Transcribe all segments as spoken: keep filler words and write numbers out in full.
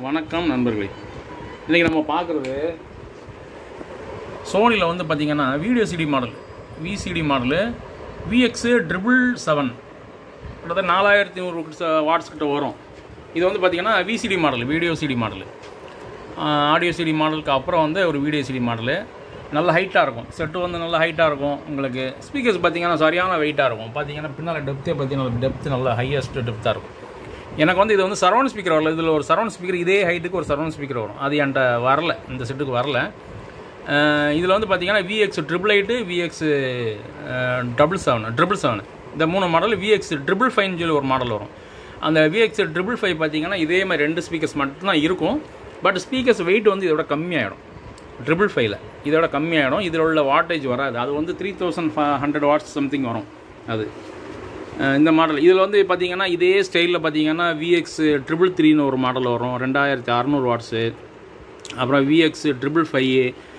வணக்கம் நண்பர்களே. இன்றைக்கி நம்ம பார்க்குறது சோனியில் வந்து பார்த்திங்கன்னா video CD model VCD model VX triple seven கிட்டத்தட்ட நாலாயிரத்தி நூறு வாட்ஸ் கிட்ட வரும். இது வந்து பார்த்திங்கன்னா VCD model, video CD model. Audio CD மாடலுக்கு அப்புறம் வந்து ஒரு வீடியோ சிடி மாடலு. நல்ல ஹைட்டாக இருக்கும், செட்டு வந்து நல்ல ஹைட்டாக இருக்கும். உங்களுக்கு ஸ்பீக்கர்ஸ் பார்த்திங்கன்னா சரியான வெயிட்டாக இருக்கும். பார்த்திங்கன்னா பின்னால் டெப்த்தே பார்த்திங்கன்னா டெப்த்து நல்ல ஹையஸ்ட் டெப்த்தாக இருக்கும். எனக்கு வந்து இது வந்து சரௌண்ட் ஸ்பீக்கர் வரல. இதில் ஒரு சரௌண்ட் ஸ்பீக்கர் இதே ஹைட்டுக்கு ஒரு சரௌண்ட் ஸ்பீக்கர் வரும். அது என்கிட்ட வரல, இந்த செட்டுக்கு வரல. இதில் வந்து பார்த்திங்கன்னா VX triple eight, VX double seven triple seven இந்த மூணு மாடல். விஎக்ஸ் ட்ரிபிள் ஃபைவ்னு சொல்லி ஒரு மாடல் வரும். அந்த விஎக்ஸ் ட்ரிபிள் ஃபைவ் பார்த்திங்கன்னா இதே மாதிரி ரெண்டு ஸ்பீக்கர்ஸ் மட்டும்தான் இருக்கும். பட் ஸ்பீக்கர்ஸ் வெயிட் வந்து இதோட கம்மியாகிடும். ட்ரிபிள் ஃபைவ்ல இதோட கம்மியாகிடும். இதில் உள்ள வாட்டேஜ் வராது. அது வந்து three thousand five hundred watts something வரும். அது இந்த மாடல். இதில் வந்து பார்த்திங்கன்னா இதே ஸ்டைலில் பார்த்திங்கன்னா விஎக்ஸ் ட்ரிபிள் த்ரீன்னு ஒரு மாடல் வரும், ரெண்டாயிரத்தி அறநூறு வாட்ஸு. அப்புறம் VX triple five,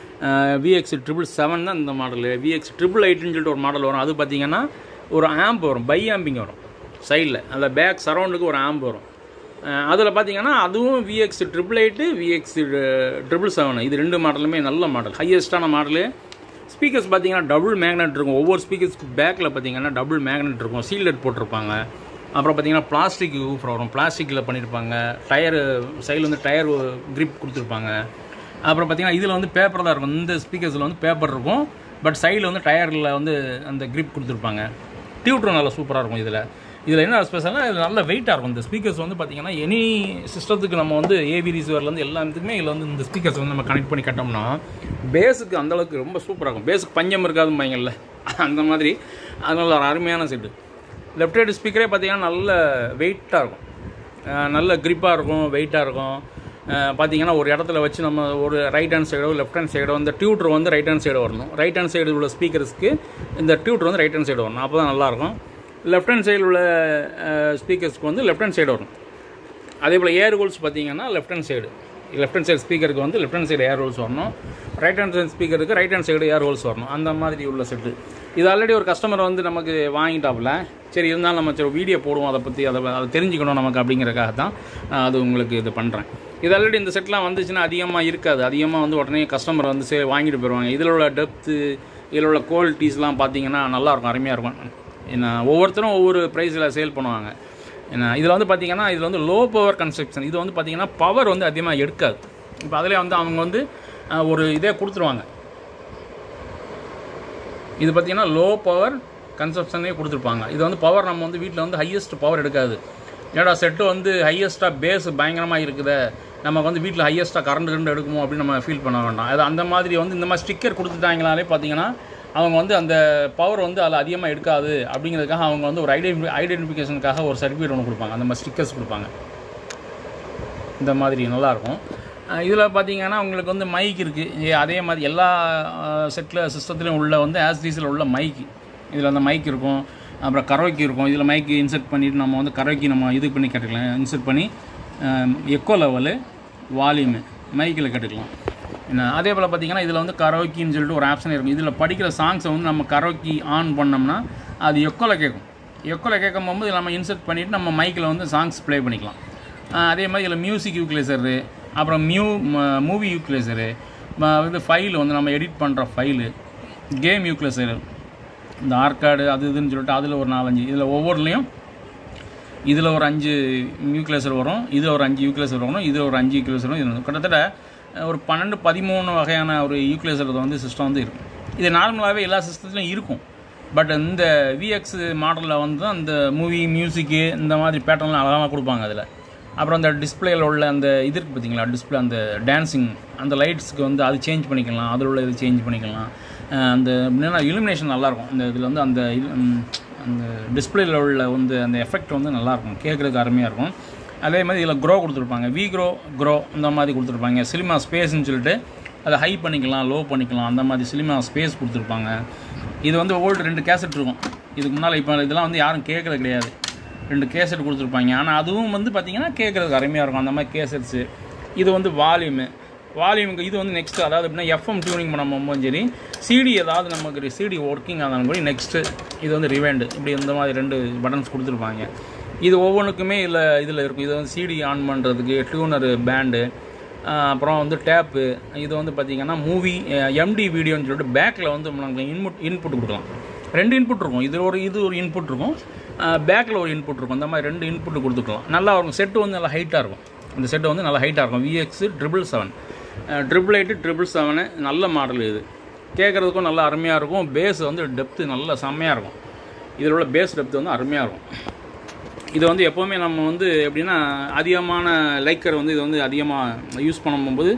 VX triple seven தான் இந்த மாடலு. விஎக்ஸ் ட்ரிபிள் எயிட்டுன்னு சொல்லிட்டு ஒரு மாடல் வரும். அது பார்த்திங்கன்னா ஒரு ஆம்ப் வரும், பை ஆம்பிங் வரும் சைடில். அந்த பேக் சரௌண்டுக்கு ஒரு ஆம்ப் வரும். அதில் பார்த்திங்கன்னா அதுவும் VX triple eight, VX triple seven இது ரெண்டு மாடலுமே நல்ல மாடல், ஹையஸ்ட்டான மாடலு. ஸ்பீக்கர்ஸ் பார்த்திங்கன்னா டபுள் மேக்னெட் இருக்கும். ஒவ்வொரு ஸ்பீக்கர்ஸ்க்கு பேக்கில் பார்த்திங்கன்னா டபுள் மேக்னெட் இருக்கும். சீல்டட் போட்டிருப்பாங்க. அப்புறம் பார்த்திங்கன்னா பிளாஸ்டிக் ஊஃபர் வரும், பிளாஸ்டிக்கில் பண்ணியிருப்பாங்க. டயரு சைடில் வந்து டயர் கிரிப் கொடுத்துருப்பாங்க. அப்புறம் பார்த்திங்கன்னா இதில் வந்து பேப்பர் தான் இருக்கும். இந்த ஸ்பீக்கர்ஸில் வந்து பேப்பர் இருக்கும், பட் சைடில் வந்து டயரில் வந்து அந்த கிரிப் கொடுத்துருப்பாங்க. டியூட்டரும் நல்லா சூப்பராக இருக்கும். இதில் இதில் என்ன ஸ்பெஷல்னா இது நல்ல வெயிட்டாக இருக்கும். இந்த ஸ்பீக்கர்ஸ் வந்து பார்த்திங்கன்னா எனி சிஸ்டத்துக்கு நம்ம வந்து ஏவி ரிசீவர்லேருந்து எல்லாத்துக்குமே இதில் வந்து இந்த ஸ்பீக்கர்ஸ் வந்து நம்ம கனெக்ட் பண்ணி கட்டோம்னா பேஸுக்கு அந்தளவுக்கு ரொம்ப சூப்பராக இருக்கும். பேஸுக்கு பஞ்சம் இருக்காதுன்னு பயங்கள்ல அந்த மாதிரி. அதனால ஒரு அருமையான செட்டு. லெஃப்ட் ஹேண்ட் ஸ்பீக்கரே பார்த்திங்கன்னா நல்ல வெயிட்டாக இருக்கும், நல்ல க்ரிப்பாக இருக்கும், வெயிட்டாக இருக்கும். பார்த்திங்கன்னா ஒரு இடத்துல வச்சு நம்ம ஒரு ரைட் ஹேண்ட் சைடோ லெஃப்ட் ஹேண்ட் சைடோ இந்த டியூட்டர் வந்து ரைட் ஹேண்ட் சைடு வரணும். ரைட் ஹேண்ட் சைடு உள்ள ஸ்பீக்கர்ஸ்க்கு இந்த டியூட்டர் வந்து ரைட் ஹேண்ட் சைடு வரணும். அப்போ தான் நல்லாயிருக்கும். லெஃப்ட் ஹேண்ட் சைடில் உள்ள ஸ்பீக்கர்ஸ்க்கு வந்து லெஃப்ட் ஹேண்ட் சைடு வரும். அதே போல் ஏர் ஹோல்ஸ் பார்த்திங்கன்னா left hand side left hand side ஸ்பீக்கருக்கு வந்து left hand side air holes வரணும். ரைட் ஹேண்ட் சைடு ஸ்பீக்கருக்கு right hand side air holes வரணும். அந்த மாதிரி உள்ள செட்டு. இது ஆல்ரெடி ஒரு கஸ்டமர் வந்து நமக்கு வாங்கிட்டாப்புல. சரி இருந்தாலும் நம்ம சரி வீடியோ போடுவோம், அதை பற்றி அதை அதை தெரிஞ்சுக்கணும் நமக்கு அப்படிங்கிறக்காக தான் நான் அது உங்களுக்கு இது பண்ணுறேன். இது ஆல்ரெடி இந்த செட்லாம் வந்துச்சுன்னா அதிகமாக இருக்காது. அதிகமாக வந்து உடனே கஸ்டமர் வந்து சரி வாங்கிட்டு போயிடுவாங்க. இதில் உள்ள டெப்த்து, இதில் உள்ள குவாலிட்டிஸ்லாம் பார்த்திங்கன்னா நல்லாயிருக்கும், அருமையாக இருக்கும். ஏன்னா ஒவ்வொருத்தரும் ஒவ்வொரு ப்ரைஸில் சேல் பண்ணுவாங்க. ஏன்னா இதில் வந்து பார்த்திங்கன்னா இதில் வந்து லோ பவர் கன்ஸ்ட்ரக்ஷன். இது வந்து பார்த்திங்கன்னா பவர் வந்து அதிகமாக எடுக்காது. இப்போ அதிலே வந்து அவங்க வந்து ஒரு இதே கொடுத்துருவாங்க. இது பார்த்திங்கன்னா லோ பவர் கன்சப்ஷனே கொடுத்துருப்பாங்க. இது வந்து பவர் நம்ம வந்து வீட்டில் வந்து ஹையஸ்ட் பவர் எடுக்காது. ஏன்னா செட்டு வந்து ஹையஸ்ட்டாக பேஸ் பயங்கரமாக இருக்குது, நமக்கு வந்து வீட்டில் ஹையஸ்ட்டாக கரண்ட் கரண்ட் எடுக்குமோ அப்படின்னு நம்ம ஃபீல் பண்ண வேண்டாம். அது அந்த மாதிரி வந்து இந்த மாதிரி ஸ்டிக்கர் கொடுத்துட்டாங்கனாலே பார்த்திங்கன்னா அவங்க வந்து அந்த பவர் வந்து அதில் அதிகமாக எடுக்காது அப்படிங்கிறதுக்காக அவங்க வந்து ஒரு ஐடென்டி ஐடென்டிஃபிகேஷனுக்காக ஒரு சர்டிஃபிகேட் ஒன்று கொடுப்பாங்க. அந்த மாதிரி ஸ்டிக்கர்ஸ் கொடுப்பாங்க. இந்த மாதிரி நல்லாயிருக்கும். இதில் பார்த்திங்கன்னா உங்களுக்கு வந்து மைக் இருக்குது. அதே மாதிரி எல்லா செட்டில் சிஸ்டத்துலையும் உள்ள வந்து ஆஸ்டீஸில் உள்ள மைக்கு. இதில் அந்த மைக் இருக்கும். அப்புறம் கரோக்கி இருக்கும். இதில் மைக்கு இன்சர்ட் பண்ணிவிட்டு நம்ம வந்து கரோக்கி நம்ம இது பண்ணி கட்டுக்கலாம். இன்சர்ட் பண்ணி எக்கோ லெவலு, வால்யூமு மைக்கில் கட்டுக்கலாம். என்ன அதே போல் பார்த்திங்கன்னா இதில் வந்து கரோக்கின்னு சொல்லிட்டு ஒரு ஆப்ஷன் இருக்கும். இதில் படிக்கிற சாங்ஸை வந்து நம்ம கரோக்கி ஆன் பண்ணோம்னா அது எக்கோவில் கேட்கும். எக்கோவில் கேட்கும் போது நம்ம இன்சர்ட் பண்ணிவிட்டு நம்ம மைக்கில் வந்து சாங்ஸ் ப்ளே பண்ணிக்கலாம். அதே மாதிரி இதில் மியூசிக் யூக்லேசரு, அப்புறம் மியூ மூவி யூக்லேசரு, இது ஃபைல் வந்து நம்ம எடிட் பண்ணுற ஃபைலு, கேம் யூக்லேசரு, இந்த ஆர்கார்டு அது இதுன்னு சொல்லிட்டு அதில் ஒரு நாலஞ்சு. இதில் ஒவ்வொருலையும் இதில் ஒரு அஞ்சு யூக்லேசர் வரும், இதில் ஒரு அஞ்சு யூக்லேசர் வரும், இதில் ஒரு அஞ்சு யூக்லேசர் வரும். இது கிட்டத்தட்ட ஒரு பன்னெண்டு பதிமூணு வகையான ஒரு யூக்லேசர் வந்து சிஸ்டம் வந்து இருக்கும். இது நார்மலாகவே எல்லா சிஸ்டத்துலையும் இருக்கும். பட் இந்த விஎக்ஸ் மாடலில் வந்து அந்த மூவி மியூசிக்கு இந்த மாதிரி பேட்டர்ன்லாம் அழகாக கொடுப்பாங்க. அதில் அப்புறம் அந்த டிஸ்பிளேயில் உள்ள அந்த இது இருக்குது பார்த்திங்களா, டிஸ்பிளே அந்த டான்ஸிங் அந்த லைட்ஸுக்கு வந்து அது சேஞ்ச் பண்ணிக்கலாம். அதில் உள்ள இது சேஞ்ச் பண்ணிக்கலாம். அந்த என்னென்னா இலுமினேஷன் நல்லாயிருக்கும். இந்த இதில் வந்து அந்த அந்த டிஸ்பிளேயில் உள்ள வந்து அந்த எஃபெக்ட் வந்து நல்லாயிருக்கும், கேட்குறதுக்கு அருமையாக இருக்கும். அதே மாதிரி இதில் க்ரோ கொடுத்துருப்பாங்க, வி க்ரோ க்ரோ இந்த மாதிரி கொடுத்துருப்பாங்க. சினிமா ஸ்பேஸ்ன்னு சொல்லிட்டு அதை ஹை பண்ணிக்கலாம், லோ பண்ணிக்கலாம், அந்த மாதிரி சினிமா ஸ்பேஸ் கொடுத்துருப்பாங்க. இது வந்து ஓல்டு ரெண்டு கேசட் இருக்கும் இதுக்கு முன்னால். இப்போ இதெல்லாம் வந்து யாரும் கேட்குறது கிடையாது. ரெண்டு கேசட் கொடுத்துருப்பாங்க. ஆனால் அதுவும் வந்து பார்த்திங்கன்னா கேட்குறதுக்கு அருமையாக இருக்கும் அந்த மாதிரி கேசட்ஸு. இது வந்து வால்யூமு வால்யூமுக்கு இது வந்து நெக்ஸ்ட்டு, அதாவது எப்படின்னா எஃப்எம் டியூனிங் பண்ண போகும்போது சரி, சிடி ஏதாவது நமக்கு சிடி ஒர்க்கிங் ஆனாலும் கூட நெக்ஸ்ட்டு இது வந்து ரிவைண்டு, இப்படி இந்த மாதிரி ரெண்டு பட்டன்ஸ் கொடுத்துருப்பாங்க. இது ஒவ்வொன்றுக்குமே இல்லை இதில் இருக்கும். இது வந்து சிடி ஆன் பண்ணுறதுக்கு டியூனரு பேண்டு, அப்புறம் வந்து டேப்பு. இது வந்து பார்த்திங்கன்னா மூவி எம்டி வீடியோன்னு சொல்லிட்டு பேக்கில் வந்து நாங்கள் இன்புட் இன்புட் கொடுக்கலாம். ரெண்டு இன்புட் இருக்கும். இது ஒரு இது ஒரு இன்புட் இருக்கும், பேக்கில் ஒரு இன்புட் இருக்கும். இந்த மாதிரி ரெண்டு இன்புட்டு கொடுத்துக்கலாம். நல்லா இருக்கும். செட்டு வந்து நல்லா ஹைட்டாக இருக்கும். இந்த செட்டு வந்து நல்லா ஹைட்டாக இருக்கும். VX triple seven triple eight triple seven நல்ல மாடல். இது கேட்குறதுக்கும் நல்லா அருமையாக இருக்கும். பேஸ் வந்து டெப்த்து நல்லா செம்மையாக இருக்கும். இதில் உள்ள பேஸ் டெப்த்து வந்து அருமையாக இருக்கும். இது வந்து எப்போவுமே நம்ம வந்து எப்படின்னா அதிகமான லைக்கர் வந்து இது வந்து அதிகமாக யூஸ் பண்ணும்போது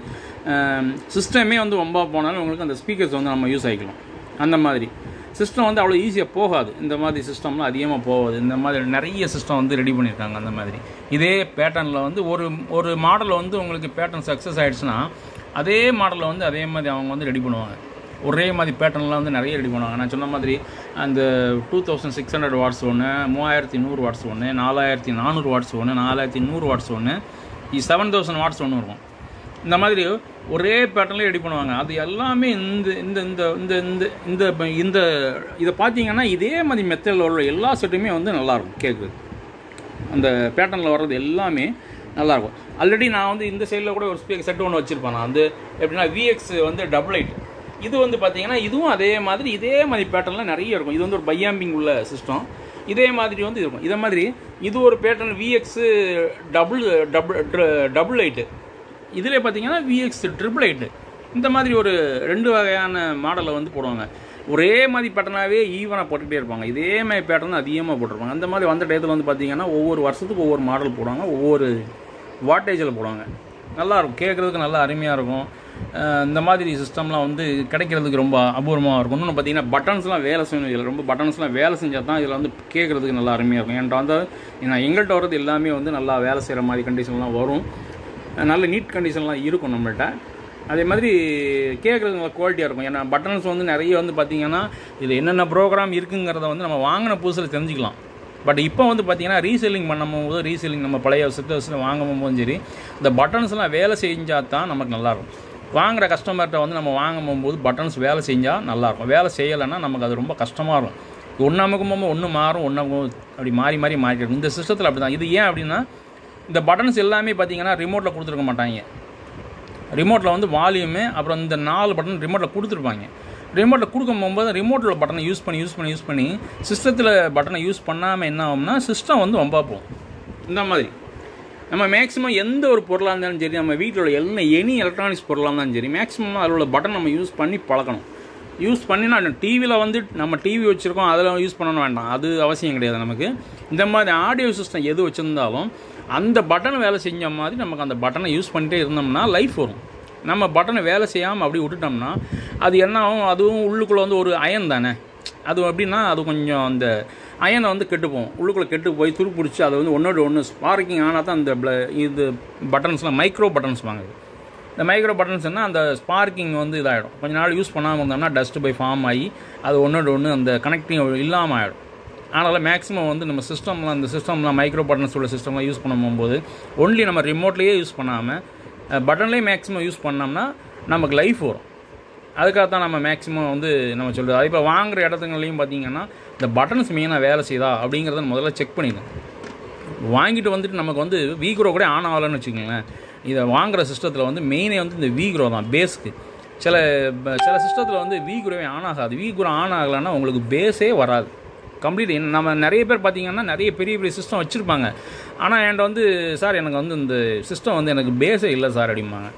சிஸ்டமே வந்து ரொம்ப போனாலும் உங்களுக்கு அந்த ஸ்பீக்கர்ஸ் வந்து நம்ம யூஸ் ஆகிக்கலாம். அந்த மாதிரி சிஸ்டம் வந்து அவ்வளோ ஈஸியாக போகாது. இந்த மாதிரி சிஸ்டம்லாம் அதிகமாக போகாது. இந்த மாதிரி நிறைய சிஸ்டம் வந்து ரெடி பண்ணியிருக்காங்க. அந்த மாதிரி இதே பேட்டர்னில் வந்து ஒரு ஒரு மாடலில் வந்து உங்களுக்கு பேட்டர்ன் சக்ஸஸ் ஆகிடுச்சுன்னா அதே மாடலில் வந்து அதே மாதிரி அவங்க வந்து ரெடி பண்ணுவாங்க. ஒரே மாதிரி பேட்டர்ன்லாம் வந்து நிறைய ரெடி பண்ணுவாங்க. நான் சொன்ன மாதிரி அந்த two thousand six hundred watts ஒன்று, மூவாயிரத்தி நூறு வாட்ஸ் ஒன்று, நாலாயிரத்தி நானூறு வாட்ஸ் ஒன்று, நாலாயிரத்தி நூறு வாட்ஸ் ஒன்று, செவன் தௌசண்ட் வாட்ஸ் ஒன்று இருக்கும். இந்த மாதிரி ஒரே பேட்டர்ன்லேயே ரெடி பண்ணுவாங்க. அது எல்லாமே இந்த இந்த இந்த இந்த இந்த இந்த இந்த இதை பார்த்தீங்கன்னா இதே மாதிரி மெத்தடில் உள்ள எல்லா செட்டுமே வந்து நல்லாயிருக்கும். கேட்குது அந்த பேட்டர்னில் வர்றது எல்லாமே நல்லாயிருக்கும். ஆல்ரெடி நான் வந்து இந்த சைடில் கூட ஒரு ஸ்பீக்கர் செட்டு ஒன்று வச்சுருப்பேன். நான் வந்து எப்படின்னா விஎக்ஸ் வந்து டபுள் எயிட். இது வந்து பார்த்தீங்கன்னா இதுவும் அதே மாதிரி இதே மாதிரி பேட்டர்னில் நிறைய இருக்கும். இது வந்து ஒரு பையாம்பிங் உள்ள சிஸ்டம். இதே மாதிரி வந்து இருக்கும். இதே மாதிரி இது ஒரு pattern VX double double double eight. இதில் பார்த்தீங்கன்னா விஎக்ஸ் ட்ரிபிள் எயிட்டு. இந்த மாதிரி ஒரு ரெண்டு வகையான மாடலை வந்து போடுவாங்க. ஒரே மாதிரி பேட்டர்னாகவே ஈவனாக போட்டுக்கிட்டே இருப்பாங்க. இதே மாதிரி பேட்டர்ன் அதிகமாக போட்டிருப்பாங்க. அந்த மாதிரி வந்த டயத்தில் வந்து பார்த்தீங்கன்னா ஒவ்வொரு வருஷத்துக்கு ஒவ்வொரு மாடல் போடுவாங்க, ஒவ்வொரு வாட்டேஜில் போடுவாங்க. நல்லாயிருக்கும். கேட்குறதுக்கு நல்லா அருமையாக இருக்கும். இந்த மாதிரி சிஸ்டம்லாம் வந்து கிடைக்கிறதுக்கு ரொம்ப அபூர்வமாக இருக்கும். இன்னொன்று பார்த்தீங்கன்னா பட்டன்ஸ்லாம் வேலை செய்யணும். இதில் ரொம்ப பட்டன்ஸ்லாம் வேலை செஞ்சால் தான் இதில் வந்து கேட்குறதுக்கு நல்லா அருமையாக இருக்கும். என்கிட்ட வந்து நான் எங்கள்கிட்ட வர்றது எல்லாமே வந்து நல்லா வேலை செய்கிற மாதிரி கண்டிஷன்லாம் வரும். நல்ல நீட் கண்டிஷன்லாம் இருக்கும் நம்மள்கிட்ட. அதே மாதிரி கேட்குறது நல்லா குவாலிட்டியாக இருக்கும். ஏன்னா பட்டன்ஸ் வந்து நிறைய வந்து பார்த்திங்கன்னா இதில் என்னென்ன ப்ரோக்ராம் இருக்குங்கிறத வந்து நம்ம வாங்கின புதுசில் தெரிஞ்சுக்கலாம். பட் இப்போ வந்து பார்த்திங்கன்னா ரீசெல்லிங் பண்ணும்போது ரீசெல்லிங் நம்ம பழைய சிஸ்டத்தில் வாங்கும் போதும் சரி இந்த பட்டன்ஸ்லாம் வேலை செஞ்சால் தான் நமக்கு நல்லாயிருக்கும். வாங்குகிற கஸ்டமர்கிட்ட வந்து நம்ம வாங்கும் போது பட்டன்ஸ் வேலை செஞ்சால் நல்லாயிருக்கும். வேலை செய்யலைன்னா நமக்கு அது ரொம்ப கஷ்டமாக இருக்கும். ஒன்று அமுக்கும் போது ஒன்று மாறும், ஒன்று அப்படி மாறி மாறி மாறிடும். இந்த சிஸ்டத்தில் அப்படி தான். இது ஏன் அப்படின்னா இந்த பட்டன்ஸ் எல்லாமே பார்த்திங்கன்னா ரிமோட்டில் கொடுத்துருக்க மாட்டாங்க. ரிமோட்டில் வந்து வால்யூமு அப்புறம் இந்த நாலு பட்டன் ரிமோட்டில் கொடுத்துருப்பாங்க. ரிமோட்டில் கொடுக்கும் போகும்போது ரிமோட்டில் பட்டனை யூஸ் பண்ணி யூஸ் பண்ணி யூஸ் பண்ணி சிஸ்டத்தில் பட்டனை யூஸ் பண்ணாமல் என்ன ஆகும்னா சிஸ்டம் வந்து ரொம்ப போகும். இந்த மாதிரி நம்ம மேக்ஸிமம் எந்த ஒரு பொருளாக இருந்தாலும் சரி, நம்ம வீட்டில் உள்ள எல்லா எனி எலக்ட்ரானிக்ஸ் பொருளாக இருந்தாலும் சரி, மேக்ஸிமம் அதில் உள்ள பட்டன் நம்ம யூஸ் பண்ணி பழக்கணும். யூஸ் பண்ணினா டிவியில் வந்து நம்ம டிவி வச்சுருக்கோம் அதில் யூஸ் பண்ணணும் வேண்டாம், அது அவசியம் கிடையாது நமக்கு. இந்த மாதிரி ஆடியோ சிஸ்டம் எது வச்சுருந்தாலும் அந்த பட்டன் வேலை செஞ்ச மாதிரி நமக்கு அந்த பட்டனை யூஸ் பண்ணிகிட்டே இருந்தோம்னா லைஃப் வரும். நம்ம பட்டனை வேலை செய்யாமல் அப்படி விட்டுட்டோம்னா அது என்ன ஆகும், அதுவும் உள்ளுக்குள்ளே வந்து ஒரு அயன் தானே, அது எப்படின்னா அது கொஞ்சம் அந்த அயனை வந்து கெட்டுப்போம், உள்ளுக்குள்ளே கெட்டு போய் துரு பிடிச்சி அதை வந்து ஒன்றோட ஒன்று ஸ்பார்க்கிங் ஆனால் தான் அந்த இது பட்டன்ஸ்லாம் மைக்ரோ பட்டன்ஸ் வாங்குது. இந்த மைக்ரோ பட்டன்ஸ்னால் அந்த ஸ்பார்க்கிங் வந்து இதாகிடும். கொஞ்ச நாள் யூஸ் பண்ணாமல் இருந்தோம்னா டஸ்ட்டு போய் ஃபார்ம் ஆகி அது ஒன்றோட ஒன்று அந்த கனெக்டிங் இல்லாமல் ஆகிடும். அதனால் மேக்ஸிமம் வந்து நம்ம சிஸ்டம்லாம் அந்த சிஸ்டம்லாம் மைக்ரோ பட்டன்ஸ் உள்ள சிஸ்டம்லாம் யூஸ் பண்ணும்போது ஒன்லி நம்ம ரிமோட்லேயே யூஸ் பண்ணாமல் பட்டன்லேயே மேக்ஸிமம் யூஸ் பண்ணோம்னா நமக்கு லைஃப் வரும். அதுக்காக தான் நம்ம மேக்ஸிமம் வந்து நம்ம சொல்கிறது. அதே இப்போ வாங்குகிற இடத்துங்களையும் பார்த்திங்கன்னா இந்த பட்டன்ஸ் மெயினாக வேலை செய்யுதா அப்படிங்கிறத முதல்ல செக் பண்ணிடுங்க. வாங்கிட்டு வந்துட்டு நமக்கு வந்து வீக்ரோ கூட ஆன் ஆகலைன்னு வச்சுக்கோங்களேன். இதை வாங்குகிற சிஸ்டத்தில் வந்து மெயினே வந்து இந்த வீக்ரோ தான் பேஸுக்கு. சில சில சிஸ்டத்தில் வந்து வீக்ரோவே ஆன் ஆகாது. வீக்ரோ ஆன் ஆகலைன்னா உங்களுக்கு பேஸே வராது கம்ப்ளீட். நம்ம நிறைய பேர் பார்த்திங்கன்னா நிறைய பெரிய பெரிய சிஸ்டம் வச்சுருப்பாங்க. ஆனால் என்கிட்ட வந்து சார் எனக்கு வந்து இந்த சிஸ்டம் வந்து எனக்கு பேஸே இல்லை சார் அப்படிம்பாங்க.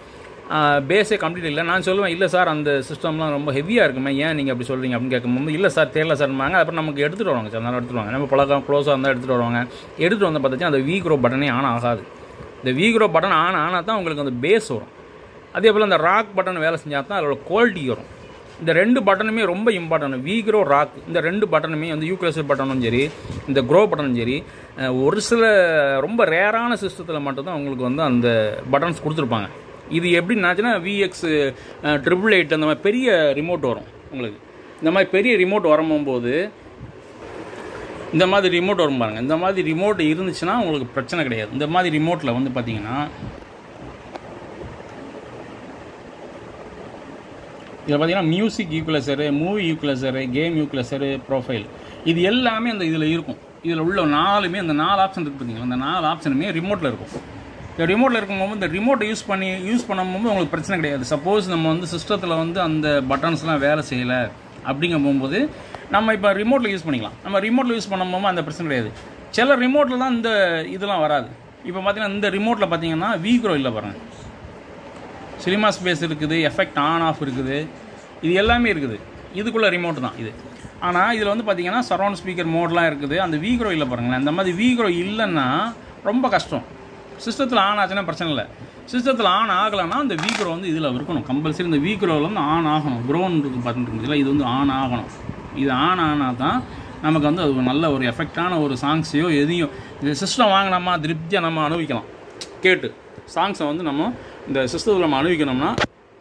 பேஸே கம்ப்ளீட் இல்லை. நான் சொல்லுவேன் இல்லை சார் அந்த சிஸ்டம்லாம் ரொம்ப ஹெவியாக இருக்குமே, ஏன் நீங்கள் அப்படி சொல்கிறீங்க அப்படின்னு கேட்கும்போது இல்லை சார் தெரியல சார்மாங்க. அப்புறம் நமக்கு எடுத்துகிட்டு வருவாங்க சார், நல்லா எடுத்துகிட்டு வாங்க. நம்ம பழக்கம் க்ளோஸாக இருந்தால் எடுத்துகிட்டு வருவாங்க. எடுத்துகிட்டு வந்து பார்த்தாச்சும் அந்த வீக்ரோ பட்டனே ஆன் ஆகாது. இந்த வீக்ரோ பட்டன் ஆன் ஆனால் தான் உங்களுக்கு அந்த பேஸ் வரும். அதே போல் அந்த ராக் பட்டன் வேலை செஞ்சால் தான் அதோட குவாலிட்டி வரும். இந்த ரெண்டு பட்டனுமே ரொம்ப இம்பார்ட்டன்ட். வீக்ரோ ராக் இந்த ரெண்டு பட்டனுமே வந்து யூக்ளேசர் பட்டனும் சரி இந்த க்ரோ பட்டனும் சரி ஒரு சில ரொம்ப ரேரான சிஸ்டத்தில் மட்டும்தான் உங்களுக்கு வந்து அந்த பட்டன்ஸ் கொடுத்துருப்பாங்க. இது எப்படின்னாச்சுன்னா விஎக்ஸ் ட்ரிபிள் எயிட் அந்த மாதிரி பெரிய ரிமோட் வரும் உங்களுக்கு. இந்த மாதிரி பெரிய ரிமோட் வரும்போது இந்த மாதிரி ரிமோட் வரும் பாருங்கள். இந்த மாதிரி ரிமோட் இருந்துச்சுன்னா உங்களுக்கு பிரச்சனை கிடையாது. இந்த மாதிரி ரிமோட்டில் வந்து பார்த்திங்கன்னா இதில் பார்த்தீங்கன்னா music equaliser, movie equaliser, game equaliser, profile இது எல்லாமே அந்த இதில் இருக்கும். இதில் உள்ள நாலுமே அந்த நாலு ஆப்ஷன் இருக்குது பார்த்தீங்களா, அந்த நாலு ஆப்ஷனுமே ரிமோட்டில் இருக்கும். இந்த ரிமோட்டில் இருக்கும்போது இந்த ரிமோட்டை யூஸ் பண்ணி யூஸ் பண்ணும்போது உங்களுக்கு பிரச்சனை கிடையாது. சப்போஸ் நம்ம வந்து சிஸ்டத்தில் வந்து அந்த பட்டன்ஸ்லாம் வேலை செய்யலை அப்படிங்கும் போகும்போது நம்ம இப்போ ரிமோட்டில் யூஸ் பண்ணிக்கலாம். நம்ம ரிமோட்டில் யூஸ் பண்ணும்போது அந்த பிரச்சனை கிடையாது. சில ரிமோட்டில் தான் இந்த இதெல்லாம் வராது. இப்போ பார்த்தீங்கன்னா இந்த ரிமோட்டில் பார்த்தீங்கன்னா வீக்ரோ இல்லை பாருங்கள், சினிமா ஸ்பேஸ் இருக்குது, எஃபெக்ட் ஆன் ஆஃப் இருக்குது, இது எல்லாமே இருக்குது. இதுக்குள்ளே ரிமோட் தான் இது. ஆனால் இதில் வந்து பார்த்தீங்கன்னா சரௌண்ட் ஸ்பீக்கர் மோட்லாம் இருக்குது. அந்த வீக்ரோ இல்லை பாருங்களேன். அந்த மாதிரி வீக்ரோ இல்லைன்னா ரொம்ப கஷ்டம். சிஸ்டத்தில் ஆன் ஆச்சுன்னா பிரச்சனை இல்லை. சிஸ்டத்தில் ஆன் ஆகலைன்னா அந்த வீக்ரோ வந்து இதில் இருக்கணும் கம்பல்சரி. இந்த வீக்ரோவில் வந்து ஆன் ஆகணும். க்ரோன் இருக்குது பார்த்துட்டு இது வந்து ஆன் ஆகணும். இது ஆன் ஆனால் தான் நமக்கு வந்து அது நல்ல ஒரு எஃபெக்டான ஒரு சாங்ஸையோ எதையும் இந்த சிஸ்டம் வாங்கினோமா திருப்தியாக நம்ம அனுபவிக்கலாம். கேட்டு சாங்ஸை வந்து நம்ம இந்த சிஸ்டத்தில் நம்ம அனுபவிக்கணும்னா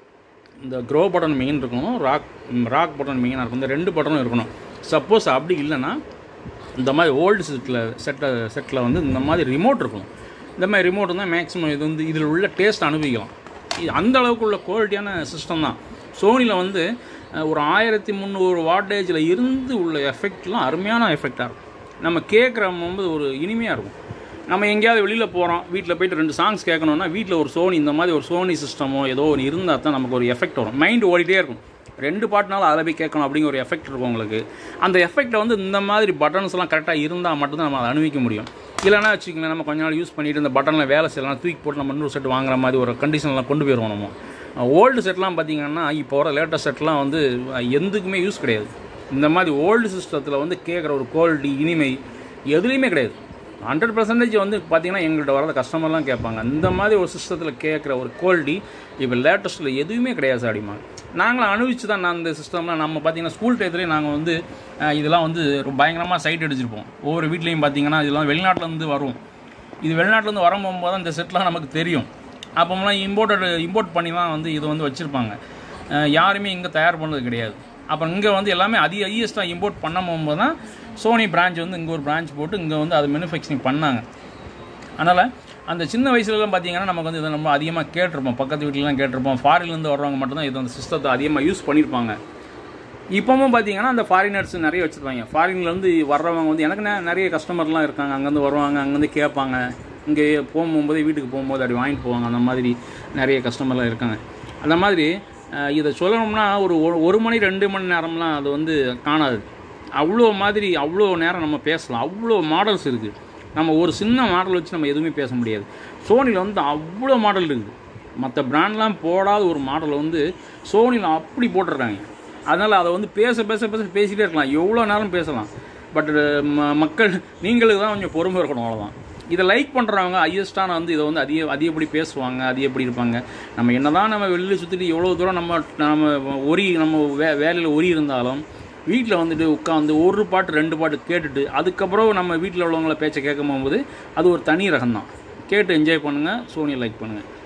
இந்த க்ரோ பட்டன் மெயின் இருக்கணும், ராக் ராக் பட்டன் மெயினாக இருக்கும். இந்த ரெண்டு பட்டனும் இருக்கணும். சப்போஸ் அப்படி இல்லைன்னா இந்த மாதிரி ஓல்டு செட்டில் செட்டை செட்டில் வந்து இந்த மாதிரி ரிமோட் இருக்கும். இந்த மாதிரி ரிமோட் தான் மேக்ஸிமம் இது வந்து இதில் உள்ள டேஸ்ட் அனுபவிக்கலாம். இது அந்த அளவுக்கு உள்ள குவாலிட்டியான சிஸ்டம் தான். சோனியில் வந்து ஒரு ஆயிரத்தி முந்நூறு வாட்டேஜில் இருந்து உள்ள எஃபெக்ட்லாம் அருமையான எஃபெக்டாக இருக்கும். நம்ம கேட்குற போது ஒரு இனிமையாக இருக்கும். நம்ம எங்கேயாவது வெளியில் போகிறோம், வீட்டில் போய்ட்டு ரெண்டு சாங்ஸ் கேட்கணுன்னா வீட்டில் ஒரு சோனி இந்த மாதிரி ஒரு சோனி சிஸ்டமோ ஏதோ ஒரு இருந்தால் தான் நமக்கு ஒரு எஃபெக்ட் வரும். மைண்டு ஓடிட்டே இருக்கும். ரெண்டு பாட்டுனாலும் அதில் போய் கேட்கணும் அப்படிங்கிற ஒரு எஃபெக்ட் இருக்கும் உங்களுக்கு. அந்த எஃபெக்டை வந்து இந்த மாதிரி பட்டன்ஸ்லாம் கரெக்டாக இருந்தால் மட்டும்தான் நம்ம அதை அனுபவிக்க முடியும். இல்லைனா வச்சுக்கோங்களேன், நம்ம கொஞ்ச நாள் யூஸ் பண்ணிவிட்டு இந்த பட்டனில் வேலை செய்யலாம், தூக்கி போட்டு நம்ம இன்னொரு செட் வாங்குற மாதிரி ஒரு கண்டிஷன்லாம் கொண்டு போயிடுவோம். நம்ம ஓல்டு செட்லாம் பார்த்திங்கன்னா இப்போ வர லேட்டஸ்ட் செட்லாம் வந்து எதுக்குமே யூஸ் கிடையாது. இந்த மாதிரி ஓல்டு சிஸ்டத்தில் வந்து கேட்குற ஒரு குவாலிட்டி இனிமை எதுலேயுமே கிடையாது. ஹண்ட்ரட் பர்சன்டேஜ் வந்து பார்த்திங்கன்னா எங்கள்கிட்ட வர கஸ்டமர்லாம் கேட்பாங்க, இந்த மாதிரி ஒரு சிஸ்டத்தில் கேட்குற ஒரு குவாலிட்டி இப்போ லேட்டஸ்ட்டில் எதுவுமே கிடையாது சார் அப்படிமா. நாங்களும் அனுபவிச்சு தான் நான் இந்த சிஸ்டம்லாம் நம்ம பார்த்திங்கன்னா ஸ்கூல் டயத்துலேயே நாங்கள் வந்து இதெல்லாம் வந்து பயங்கரமாக சைட் அடிச்சிருப்போம். ஒவ்வொரு வீட்லேயும் பார்த்திங்கன்னா இதெல்லாம் வெளிநாட்டிலேருந்து வரும். இது வெளிநாட்டிலேருந்து வரும்போது தான் இந்த செட்லாம் நமக்கு தெரியும். அப்போலாம் இம்போர்ட்டட் இம்போர்ட் பண்ணி தான் வந்து இது வந்து வச்சுருப்பாங்க. யாருமே இங்கே தயார் பண்ணது கிடையாது. அப்புறம் இங்கே வந்து எல்லாமே அதிக ஹையஸ்ட்டாக இம்போர்ட் பண்ண போகும்போது தான் சோனி பிரான்ச் வந்து இங்கே ஒரு பிரான்ச் போட்டு இங்கே வந்து அது மேனுஃபேக்சரிங் பண்ணாங்க. அதனால் அந்த சின்ன வயசுலலாம் பார்த்திங்கன்னா நமக்கு வந்து இதை நம்ம அதிகமாக கேட்டிருப்போம். பக்கத்து வீட்டிலலாம் கேட்டிருப்போம். ஃபாரின்லேருந்து வர்றவங்க மட்டும்தான் இது அந்த சிஸ்டத்தை அதிகமாக யூஸ் பண்ணியிருப்பாங்க. இப்போவும் பார்த்திங்கன்னா அந்த ஃபாரினர்ஸ் நிறைய வச்சுருப்பாங்க. ஃபாரின்லேருந்து வர்றவங்க வந்து எனக்கு நிறைய கஸ்டமர்லாம் இருக்காங்க. அங்கேருந்து வருவாங்க, அங்கேருந்து கேட்பாங்க. இங்கே போகும்போது வீட்டுக்கு போகும்போது அப்படி வாங்கிட்டு போவாங்க. அந்த மாதிரி நிறைய கஸ்டமர்லாம் இருக்காங்க. அந்த மாதிரி இதை சொல்லணும்னா ஒரு ஒரு மணி ரெண்டு மணி நேரம்லாம் அது வந்து காணாது. அவ்வளோ மாதிரி அவ்வளோ நேரம் நம்ம பேசலாம். அவ்வளோ மாடல்ஸ் இருக்குது. நம்ம ஒரு சின்ன மாடல் வச்சு நம்ம எதுவுமே பேச முடியாது. சோனியில் வந்து அவ்வளோ மாடல் இருக்குது. மற்ற பிராண்ட்லாம் போடாத ஒரு மாடலை வந்து சோனியில் அப்படி போட்டிருக்காங்க. அதனால் அதை வந்து பேச பேச பேச பேசிகிட்டே இருக்கலாம். எவ்வளோ நேரம் பேசலாம். பட் மக்கள் நீங்களுக்கு தான் கொஞ்சம் பொறுமை இருக்கணும், அவ்வளோதான். இதை லைக் பண்ணுறவங்க ஹையஸ்ட்டான வந்து இதை வந்து அதிக அதிகப்படி பேசுவாங்க, அதிகப்படி இருப்பாங்க. நம்ம என்ன தான் நம்ம வெளியில் சுற்றிட்டு எவ்வளோ தூரம் நம்ம நம்ம ஒரி நம்ம வே வேலையில் ஒரி இருந்தாலும் வீட்டில் வந்துட்டு உட்காந்து ஒரு பாட்டு ரெண்டு பாட்டு கேட்டுட்டு அதுக்கப்புறம் நம்ம வீட்டில் உள்ளவங்கள பேச்சை கேட்கும் போகும்போது அது ஒரு தனி ரகம் தான். கேட்டு என்ஜாய் பண்ணுங்கள். சோனியை லைக் பண்ணுங்கள்.